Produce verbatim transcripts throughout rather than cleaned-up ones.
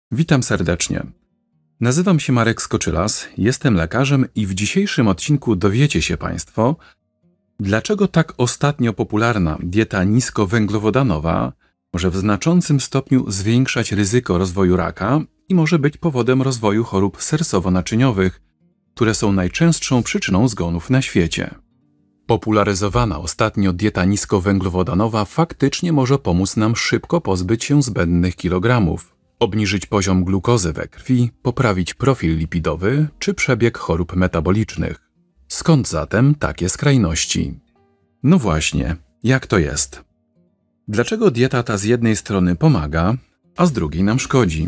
Witam serdecznie. Nazywam się Marek Skoczylas, jestem lekarzem i w dzisiejszym odcinku dowiecie się Państwo, dlaczego tak ostatnio popularna dieta niskowęglowodanowa może w znaczącym stopniu zwiększać ryzyko rozwoju raka i może być powodem rozwoju chorób sercowo-naczyniowych, które są najczęstszą przyczyną zgonów na świecie. Popularyzowana ostatnio dieta niskowęglowodanowa faktycznie może pomóc nam szybko pozbyć się zbędnych kilogramów, obniżyć poziom glukozy we krwi, poprawić profil lipidowy czy przebieg chorób metabolicznych. Skąd zatem takie skrajności? No właśnie, jak to jest? Dlaczego dieta ta z jednej strony pomaga, a z drugiej nam szkodzi?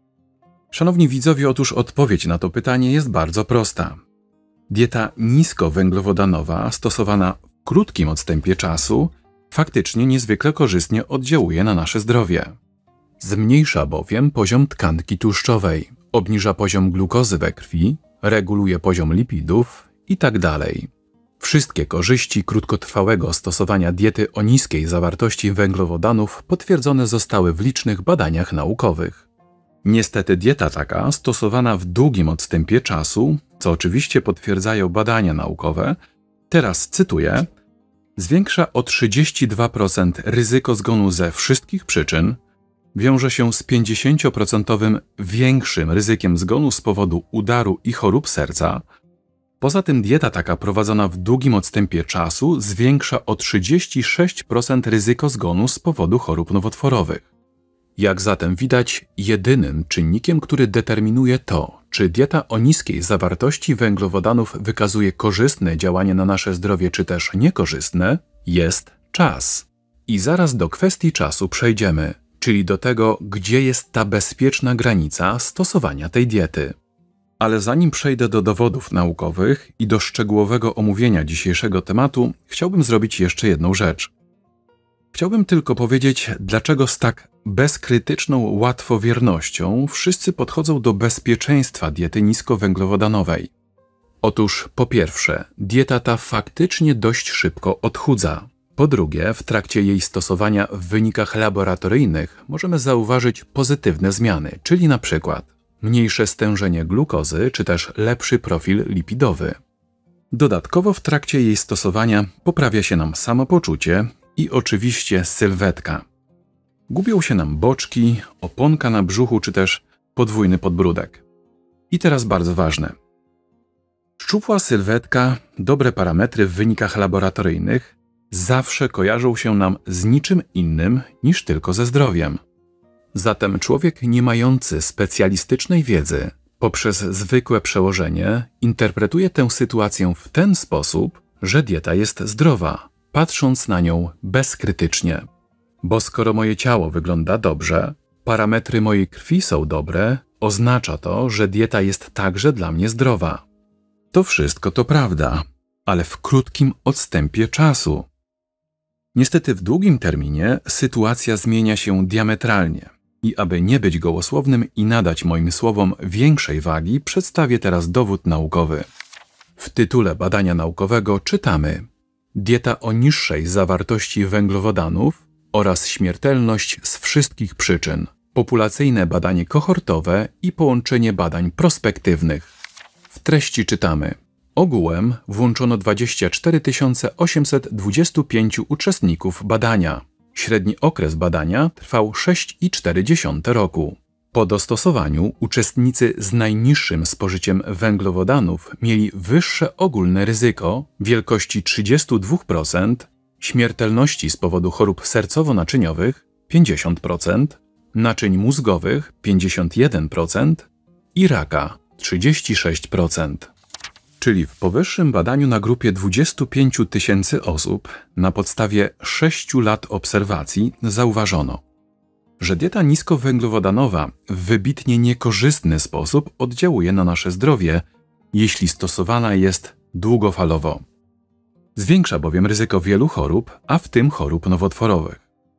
Szanowni widzowie, otóż odpowiedź na to pytanie jest bardzo prosta. Dieta niskowęglowodanowa stosowana w krótkim odstępie czasu faktycznie niezwykle korzystnie oddziałuje na nasze zdrowie. Zmniejsza bowiem poziom tkanki tłuszczowej, obniża poziom glukozy we krwi, reguluje poziom lipidów itd. Wszystkie korzyści krótkotrwałego stosowania diety o niskiej zawartości węglowodanów potwierdzone zostały w licznych badaniach naukowych. Niestety dieta taka, stosowana w długim odstępie czasu, co oczywiście potwierdzają badania naukowe, teraz cytuję, zwiększa o trzydzieści dwa procent ryzyko zgonu ze wszystkich przyczyn, wiąże się z pięćdziesięcioprocentowym większym ryzykiem zgonu z powodu udaru i chorób serca. Poza tym dieta taka prowadzona w długim odstępie czasu zwiększa o trzydzieści sześć procent ryzyko zgonu z powodu chorób nowotworowych. Jak zatem widać, jedynym czynnikiem, który determinuje to, czy dieta o niskiej zawartości węglowodanów wykazuje korzystne działanie na nasze zdrowie, czy też niekorzystne, jest czas. I zaraz do kwestii czasu przejdziemy, czyli do tego, gdzie jest ta bezpieczna granica stosowania tej diety. Ale zanim przejdę do dowodów naukowych i do szczegółowego omówienia dzisiejszego tematu, chciałbym zrobić jeszcze jedną rzecz. Chciałbym tylko powiedzieć, dlaczego z tak bezkrytyczną łatwowiernością wszyscy podchodzą do bezpieczeństwa diety niskowęglowodanowej. Otóż po pierwsze, dieta ta faktycznie dość szybko odchudza. Po drugie, w trakcie jej stosowania w wynikach laboratoryjnych możemy zauważyć pozytywne zmiany, czyli na przykład mniejsze stężenie glukozy czy też lepszy profil lipidowy. Dodatkowo w trakcie jej stosowania poprawia się nam samopoczucie i oczywiście sylwetka. Gubią się nam boczki, oponka na brzuchu czy też podwójny podbródek. I teraz bardzo ważne. Szczupła sylwetka, dobre parametry w wynikach laboratoryjnych zawsze kojarzą się nam z niczym innym niż tylko ze zdrowiem. Zatem człowiek nie mający specjalistycznej wiedzy poprzez zwykłe przełożenie interpretuje tę sytuację w ten sposób, że dieta jest zdrowa, patrząc na nią bezkrytycznie. Bo skoro moje ciało wygląda dobrze, parametry mojej krwi są dobre, oznacza to, że dieta jest także dla mnie zdrowa. To wszystko to prawda, ale w krótkim odstępie czasu. Niestety w długim terminie sytuacja zmienia się diametralnie i aby nie być gołosłownym i nadać moim słowom większej wagi, przedstawię teraz dowód naukowy. W tytule badania naukowego czytamy: dieta o niższej zawartości węglowodanów oraz śmiertelność z wszystkich przyczyn. Populacyjne badanie kohortowe i połączenie badań prospektywnych. W treści czytamy: ogółem włączono dwadzieścia cztery tysiące osiemset dwadzieścia pięć uczestników badania. Średni okres badania trwał sześć i cztery dziesiąte roku. Po dostosowaniu uczestnicy z najniższym spożyciem węglowodanów mieli wyższe ogólne ryzyko wielkości trzydzieści dwa procent, śmiertelności z powodu chorób sercowo-naczyniowych pięćdziesiąt procent, naczyń mózgowych pięćdziesiąt jeden procent i raka trzydzieści sześć procent. Czyli w powyższym badaniu na grupie dwudziestu pięciu tysięcy osób na podstawie sześciu lat obserwacji zauważono, że dieta niskowęglowodanowa w wybitnie niekorzystny sposób oddziałuje na nasze zdrowie, jeśli stosowana jest długofalowo. Zwiększa bowiem ryzyko wielu chorób, a w tym chorób nowotworowych.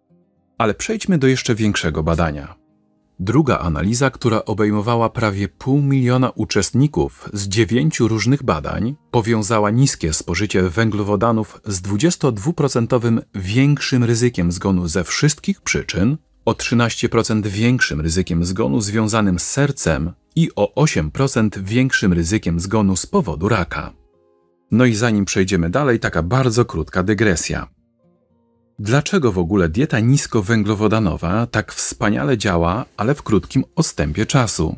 Ale przejdźmy do jeszcze większego badania. Druga analiza, która obejmowała prawie pół miliona uczestników z dziewięciu różnych badań, powiązała niskie spożycie węglowodanów z dwudziestodwuprocentowym większym ryzykiem zgonu ze wszystkich przyczyn o trzynaście procent większym ryzykiem zgonu związanym z sercem i o osiem procent większym ryzykiem zgonu z powodu raka. No i zanim przejdziemy dalej, taka bardzo krótka dygresja. Dlaczego w ogóle dieta niskowęglowodanowa tak wspaniale działa, ale w krótkim odstępie czasu?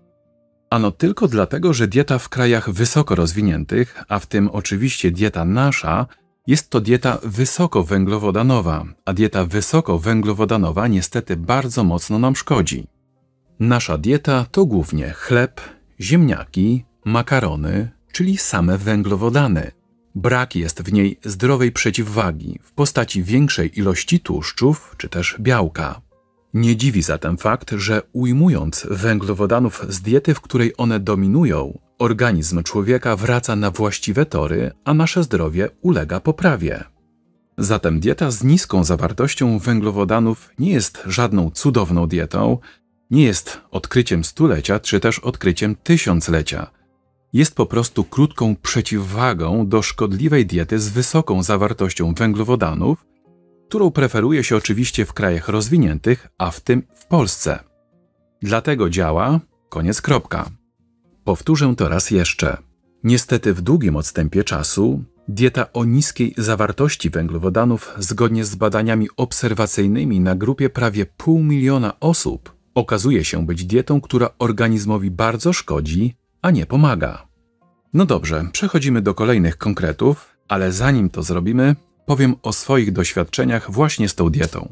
Ano tylko dlatego, że dieta w krajach wysoko rozwiniętych, a w tym oczywiście dieta nasza, jest to dieta wysokowęglowodanowa, a dieta wysokowęglowodanowa niestety bardzo mocno nam szkodzi. Nasza dieta to głównie chleb, ziemniaki, makarony, czyli same węglowodany. Brak jest w niej zdrowej przeciwwagi w postaci większej ilości tłuszczów czy też białka. Nie dziwi zatem fakt, że ujmując węglowodanów z diety, w której one dominują, organizm człowieka wraca na właściwe tory, a nasze zdrowie ulega poprawie. Zatem dieta z niską zawartością węglowodanów nie jest żadną cudowną dietą, nie jest odkryciem stulecia czy też odkryciem tysiąclecia. Jest po prostu krótką przeciwwagą do szkodliwej diety z wysoką zawartością węglowodanów, którą preferuje się oczywiście w krajach rozwiniętych, a w tym w Polsce. Dlatego działa, koniec kropka. Powtórzę to raz jeszcze. Niestety w długim odstępie czasu dieta o niskiej zawartości węglowodanów zgodnie z badaniami obserwacyjnymi na grupie prawie pół miliona osób okazuje się być dietą, która organizmowi bardzo szkodzi, a nie pomaga. No dobrze, przechodzimy do kolejnych konkretów, ale zanim to zrobimy, powiem o swoich doświadczeniach właśnie z tą dietą.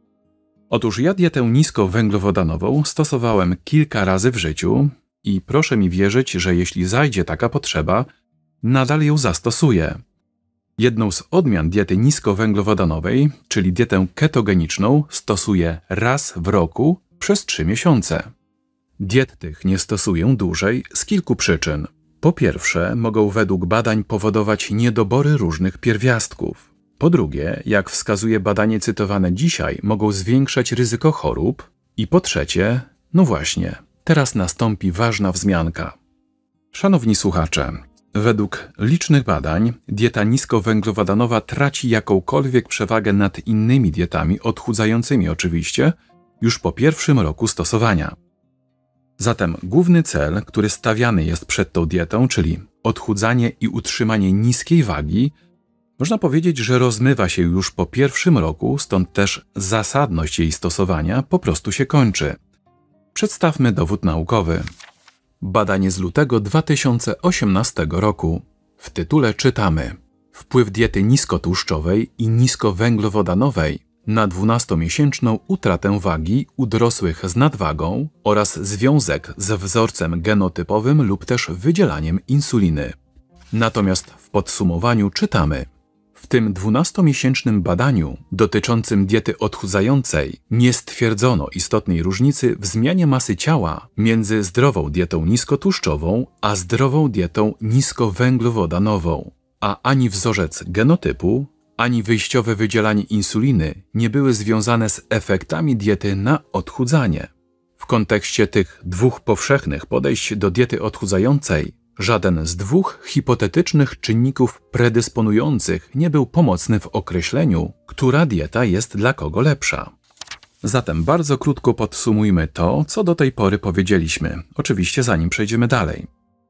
Otóż ja dietę niskowęglowodanową stosowałem kilka razy w życiu i proszę mi wierzyć, że jeśli zajdzie taka potrzeba, nadal ją zastosuję. Jedną z odmian diety niskowęglowodanowej, czyli dietę ketogeniczną, stosuję raz w roku przez trzy miesiące. Diet tych nie stosuję dłużej z kilku przyczyn. Po pierwsze, mogą według badań powodować niedobory różnych pierwiastków. Po drugie, jak wskazuje badanie cytowane dzisiaj, mogą zwiększać ryzyko chorób. I po trzecie, no właśnie, teraz nastąpi ważna wzmianka. Szanowni słuchacze, według licznych badań dieta niskowęglowodanowa traci jakąkolwiek przewagę nad innymi dietami, odchudzającymi oczywiście, już po pierwszym roku stosowania. Zatem główny cel, który stawiany jest przed tą dietą, czyli odchudzanie i utrzymanie niskiej wagi, można powiedzieć, że rozmywa się już po pierwszym roku, stąd też zasadność jej stosowania po prostu się kończy. Przedstawmy dowód naukowy. Badanie z lutego dwa tysiące osiemnastego roku. W tytule czytamy: wpływ diety niskotłuszczowej i niskowęglowodanowej na dwunastomiesięczną utratę wagi u dorosłych z nadwagą oraz związek ze wzorcem genotypowym lub też wydzielaniem insuliny. Natomiast w podsumowaniu czytamy: w tym dwunastomiesięcznym badaniu dotyczącym diety odchudzającej nie stwierdzono istotnej różnicy w zmianie masy ciała między zdrową dietą niskotłuszczową a zdrową dietą niskowęglowodanową, a ani wzorzec genotypu, ani wyjściowe wydzielanie insuliny nie były związane z efektami diety na odchudzanie. W kontekście tych dwóch powszechnych podejść do diety odchudzającej żaden z dwóch hipotetycznych czynników predysponujących nie był pomocny w określeniu, która dieta jest dla kogo lepsza. Zatem bardzo krótko podsumujmy to, co do tej pory powiedzieliśmy, oczywiście zanim przejdziemy dalej.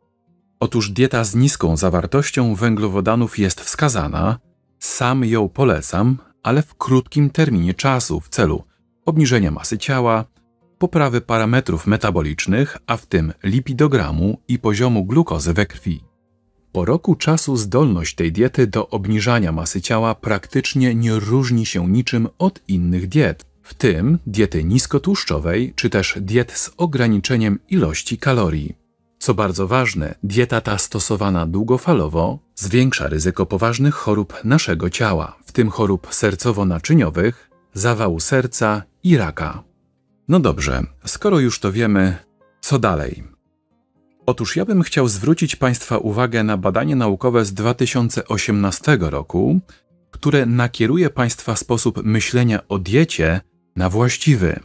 Otóż dieta z niską zawartością węglowodanów jest wskazana, sam ją polecam, ale w krótkim terminie czasu w celu obniżenia masy ciała, poprawy parametrów metabolicznych, a w tym lipidogramu i poziomu glukozy we krwi. Po roku czasu zdolność tej diety do obniżania masy ciała praktycznie nie różni się niczym od innych diet, w tym diety niskotłuszczowej czy też diet z ograniczeniem ilości kalorii. Co bardzo ważne, dieta ta stosowana długofalowo zwiększa ryzyko poważnych chorób naszego ciała, w tym chorób sercowo-naczyniowych, zawału serca i raka. No dobrze, skoro już to wiemy, co dalej? Otóż ja bym chciał zwrócić Państwa uwagę na badanie naukowe z dwa tysiące osiemnastego roku, które nakieruje Państwa sposób myślenia o diecie na właściwy.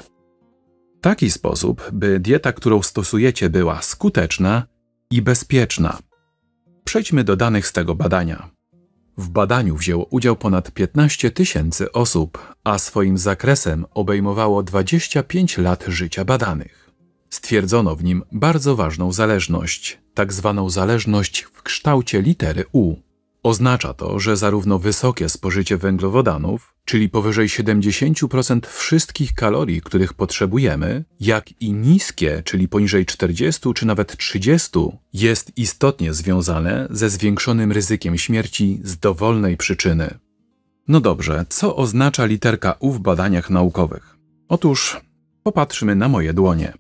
Taki sposób, by dieta, którą stosujecie, była skuteczna i bezpieczna. Przejdźmy do danych z tego badania. W badaniu wzięło udział ponad piętnaście tysięcy osób, a swoim zakresem obejmowało dwadzieścia pięć lat życia badanych. Stwierdzono w nim bardzo ważną zależność, tak zwaną zależność w kształcie litery U. Oznacza to, że zarówno wysokie spożycie węglowodanów, czyli powyżej siedemdziesiąt procent wszystkich kalorii, których potrzebujemy, jak i niskie, czyli poniżej czterdziestu czy nawet trzydziestu, jest istotnie związane ze zwiększonym ryzykiem śmierci z dowolnej przyczyny. No dobrze, co oznacza literka U w badaniach naukowych? Otóż popatrzmy na moje dłonie.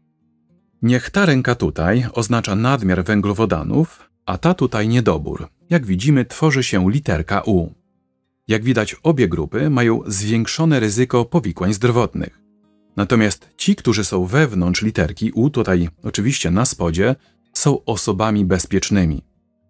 Niech ta ręka tutaj oznacza nadmiar węglowodanów, a ta tutaj niedobór. Jak widzimy, tworzy się literka U. Jak widać, obie grupy mają zwiększone ryzyko powikłań zdrowotnych. Natomiast ci, którzy są wewnątrz literki U, tutaj oczywiście na spodzie, są osobami bezpiecznymi.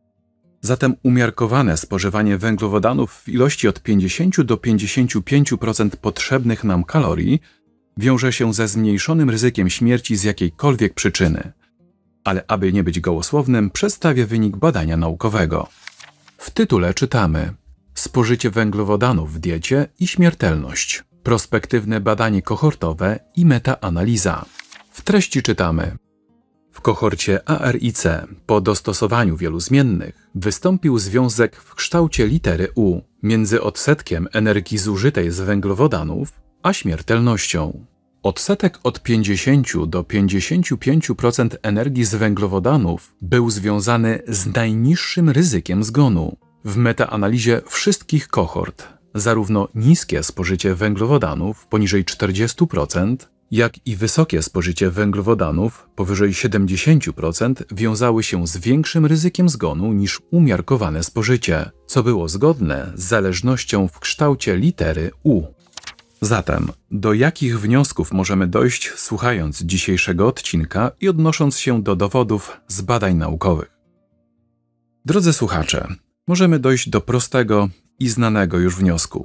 Zatem umiarkowane spożywanie węglowodanów w ilości od pięćdziesięciu do pięćdziesięciu pięciu procent potrzebnych nam kalorii wiąże się ze zmniejszonym ryzykiem śmierci z jakiejkolwiek przyczyny. Ale aby nie być gołosłownym, przedstawię wynik badania naukowego. W tytule czytamy: spożycie węglowodanów w diecie i śmiertelność. Prospektywne badanie kohortowe i metaanaliza. W treści czytamy: w kohorcie A R I C po dostosowaniu wielu zmiennych wystąpił związek w kształcie litery U między odsetkiem energii zużytej z węglowodanów a śmiertelnością. Odsetek od pięćdziesięciu do pięćdziesięciu pięciu procent energii z węglowodanów był związany z najniższym ryzykiem zgonu. W metaanalizie wszystkich kohort zarówno niskie spożycie węglowodanów poniżej czterdziestu procent, jak i wysokie spożycie węglowodanów powyżej siedemdziesięciu procent wiązały się z większym ryzykiem zgonu niż umiarkowane spożycie, co było zgodne z zależnością w kształcie litery U. Zatem, do jakich wniosków możemy dojść, słuchając dzisiejszego odcinka i odnosząc się do dowodów z badań naukowych? Drodzy słuchacze, możemy dojść do prostego i znanego już wniosku,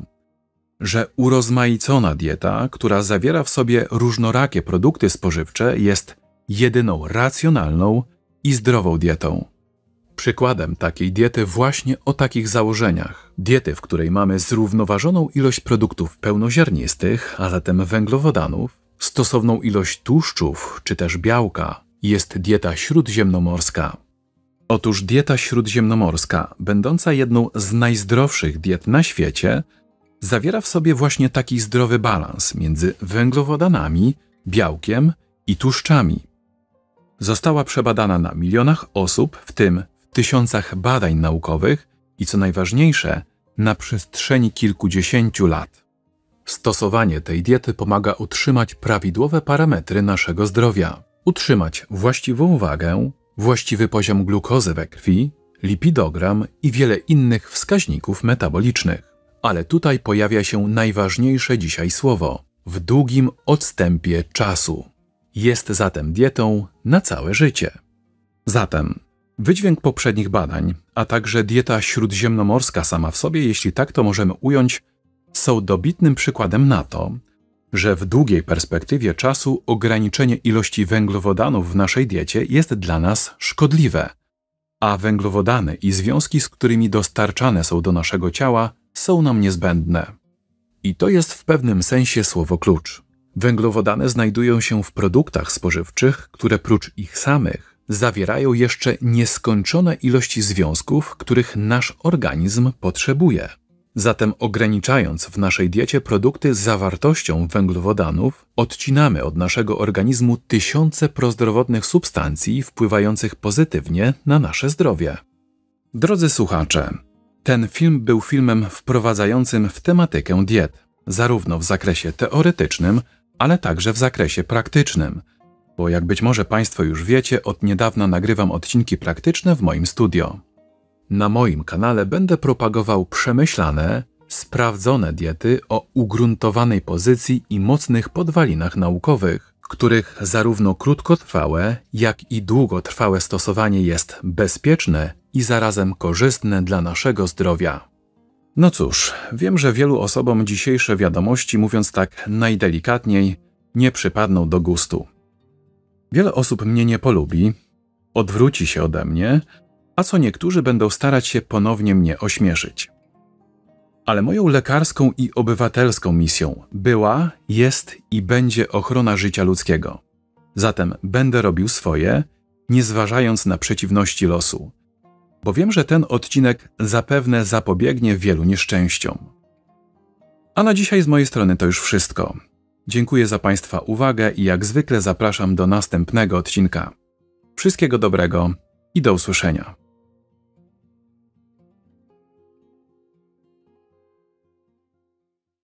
że urozmaicona dieta, która zawiera w sobie różnorakie produkty spożywcze, jest jedyną racjonalną i zdrową dietą. Przykładem takiej diety właśnie o takich założeniach, diety, w której mamy zrównoważoną ilość produktów pełnoziarnistych, a zatem węglowodanów, stosowną ilość tłuszczów czy też białka, jest dieta śródziemnomorska. Otóż dieta śródziemnomorska, będąca jedną z najzdrowszych diet na świecie, zawiera w sobie właśnie taki zdrowy balans między węglowodanami, białkiem i tłuszczami. Została przebadana na milionach osób, w tym w tysiącach badań naukowych i co najważniejsze, na przestrzeni kilkudziesięciu lat. Stosowanie tej diety pomaga utrzymać prawidłowe parametry naszego zdrowia, utrzymać właściwą wagę, właściwy poziom glukozy we krwi, lipidogram i wiele innych wskaźników metabolicznych. Ale tutaj pojawia się najważniejsze dzisiaj słowo – w długim odstępie czasu. Jest zatem dietą na całe życie. Zatem wydźwięk poprzednich badań, a także dieta śródziemnomorska sama w sobie, jeśli tak to możemy ująć, są dobitnym przykładem na to, że w długiej perspektywie czasu ograniczenie ilości węglowodanów w naszej diecie jest dla nas szkodliwe, a węglowodany i związki, z którymi dostarczane są do naszego ciała, są nam niezbędne. I to jest w pewnym sensie słowo klucz. Węglowodany znajdują się w produktach spożywczych, które prócz ich samych zawierają jeszcze nieskończone ilości związków, których nasz organizm potrzebuje. Zatem ograniczając w naszej diecie produkty z zawartością węglowodanów, odcinamy od naszego organizmu tysiące prozdrowotnych substancji wpływających pozytywnie na nasze zdrowie. Drodzy słuchacze, ten film był filmem wprowadzającym w tematykę diet, zarówno w zakresie teoretycznym, ale także w zakresie praktycznym, bo jak być może Państwo już wiecie, od niedawna nagrywam odcinki praktyczne w moim studio. Na moim kanale będę propagował przemyślane, sprawdzone diety o ugruntowanej pozycji i mocnych podwalinach naukowych, których zarówno krótkotrwałe, jak i długotrwałe stosowanie jest bezpieczne i zarazem korzystne dla naszego zdrowia. No cóż, wiem, że wielu osobom dzisiejsze wiadomości, mówiąc tak najdelikatniej, nie przypadną do gustu. Wiele osób mnie nie polubi, odwróci się ode mnie, a co niektórzy będą starać się ponownie mnie ośmieszyć. Ale moją lekarską i obywatelską misją była, jest i będzie ochrona życia ludzkiego. Zatem będę robił swoje, nie zważając na przeciwności losu. Bo wiem, że ten odcinek zapewne zapobiegnie wielu nieszczęściom. A na dzisiaj z mojej strony to już wszystko. Dziękuję za Państwa uwagę i jak zwykle zapraszam do następnego odcinka. Wszystkiego dobrego i do usłyszenia.